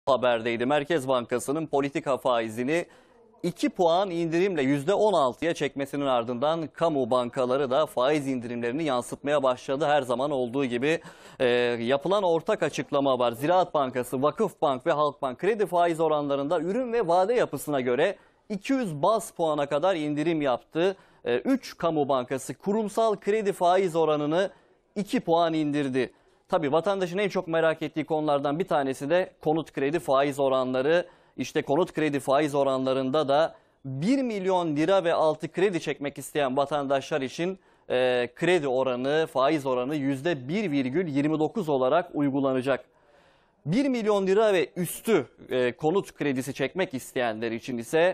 Haberdeydi. Merkez Bankası'nın politika faizini 2 puan indirimle %16'ya çekmesinin ardından kamu bankaları da faiz indirimlerini yansıtmaya başladı. Her zaman olduğu gibi yapılan ortak açıklama var. Ziraat Bankası, Vakıfbank ve Halkbank kredi faiz oranlarında ürün ve vade yapısına göre 200 baz puana kadar indirim yaptı. 3 kamu bankası kurumsal kredi faiz oranını 2 puan indirdi. Tabii vatandaşın en çok merak ettiği konulardan bir tanesi de konut kredi faiz oranları. İşte konut kredi faiz oranlarında da 1 milyon lira ve altı kredi çekmek isteyen vatandaşlar için kredi oranı, faiz oranı %1,29 olarak uygulanacak. 1 milyon lira ve üstü konut kredisi çekmek isteyenler için ise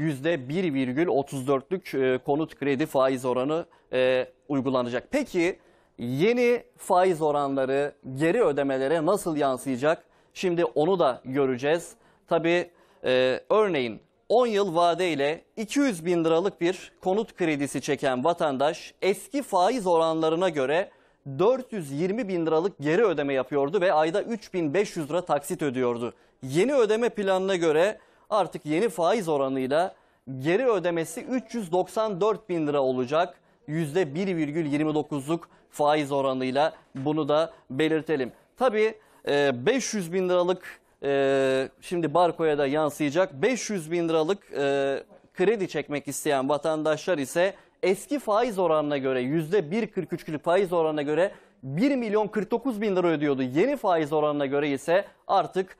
%1,34'lük konut kredi faiz oranı uygulanacak. Peki yeni faiz oranları geri ödemelere nasıl yansıyacak? Şimdi onu da göreceğiz. Tabii örneğin 10 yıl vadeyle 200 bin liralık bir konut kredisi çeken vatandaş eski faiz oranlarına göre 420 bin liralık geri ödeme yapıyordu ve ayda 3500 lira taksit ödüyordu. Yeni ödeme planına göre artık yeni faiz oranıyla geri ödemesi 394 bin lira olacak. %1,29'luk faiz oranıyla bunu da belirtelim. Tabii 500 bin liralık şimdi barkoya da yansıyacak 500 bin liralık kredi çekmek isteyen vatandaşlar ise eski faiz oranına göre %1,43'lük faiz oranına göre 1 milyon 49 bin lira ödüyordu. Yeni faiz oranına göre ise artık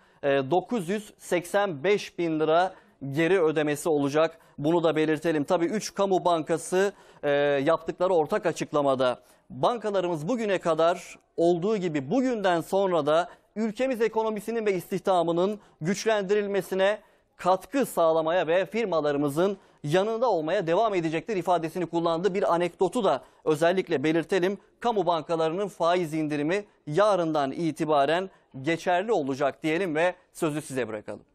985 bin lira geri ödemesi olacak. Bunu da belirtelim. Tabii 3 kamu bankası yaptıkları ortak açıklamada bankalarımız bugüne kadar olduğu gibi bugünden sonra da ülkemiz ekonomisinin ve istihdamının güçlendirilmesine katkı sağlamaya ve firmalarımızın yanında olmaya devam edecektir ifadesini kullandığı bir anekdotu da özellikle belirtelim. Kamu bankalarının faiz indirimi yarından itibaren geçerli olacak diyelim ve sözü size bırakalım.